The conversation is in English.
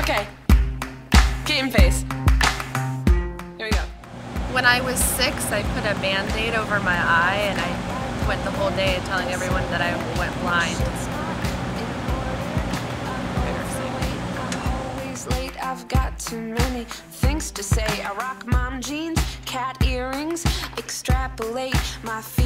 Okay. Game face. Here we go. When I was 6, I put a Band-Aid over my eye and I went the whole day telling everyone that I went blind. Always late, I've got too many things to say. I rock mom jeans, cat earrings, extrapolate my feet.